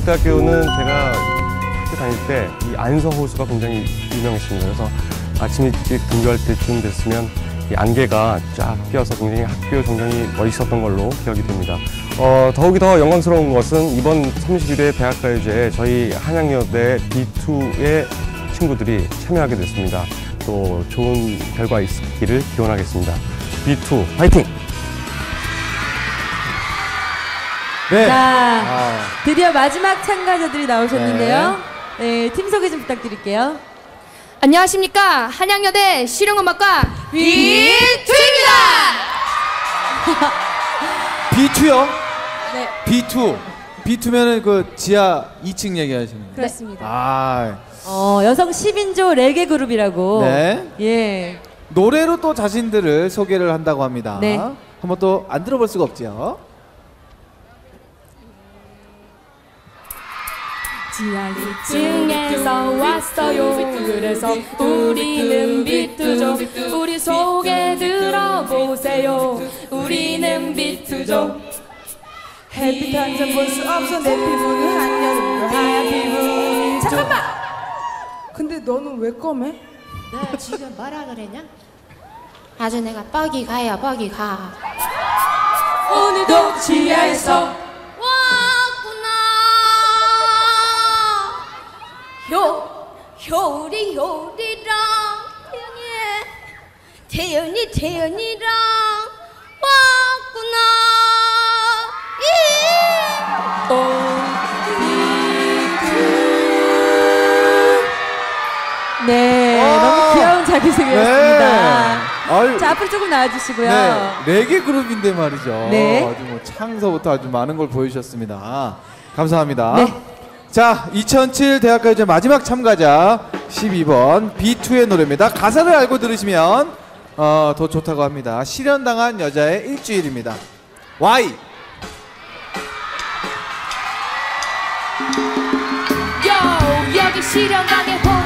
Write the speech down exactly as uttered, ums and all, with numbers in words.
대학교는 제가 학교 다닐 때 이 안서 호수가 굉장히 유명했습니다. 그래서 아침 일찍 등교할 때쯤 됐으면 이 안개가 쫙 끼어서 굉장히 학교 전경이 멋있었던 걸로 기억이 됩니다. 어, 더욱이 더 영광스러운 것은 이번 삼십일 회 대학가요제에 저희 한양여대 비투의 친구들이 참여하게 됐습니다. 또 좋은 결과 있기를 기원하겠습니다. 비투 파이팅! 네. 자, 아. 드디어 마지막 참가자들이 나오셨는데요. 네, 팀 소개 좀 부탁드릴게요. 안녕하십니까. 한양여대 실용음악과 비투입니다. 비투요? 네. 비투. 비투면은 그 지하 이 층 얘기하시는 거예요? 그렇습니다. 아, 어, 여성 십 인조 레게 그룹이라고. 네. 예. 노래로 또 자신들을 소개를 한다고 합니다. 네. 한번 또 안 들어볼 수가 없죠. 지하 이 층에서 왔어요. 그래서 우리는 비투죠. 우리 소개 들어보세요. 우리는 비투죠. 햇빛 한 점 볼 수 없어 내 피부는 한여름도 하얀 피부. 잠깐만. 근데 너는 왜 검해? 너 지금 뭐라 그랬냐? 아주 내가 뻑이 가야 뻑이 가. 오늘도 지하에서 효, 효리 효리랑 태연이 태연이 태연이랑 왔구나. 네, 와. 너무 귀여운 자기소개였습니다. 네. 아유, 자, 앞으로 조금 나와주시고요. 네, 레게 그룹인데 말이죠. 네. 아주 뭐 창서부터 아주 많은 걸 보여주셨습니다. 감사합니다. 네. 자, 이천칠 대학가요제 마지막 참가자 십이 번 비투의 노래입니다. 가사를 알고 들으시면 어, 더 좋다고 합니다. 실현당한 여자의 일주일입니다. Y. 요, 여기 실현당의 호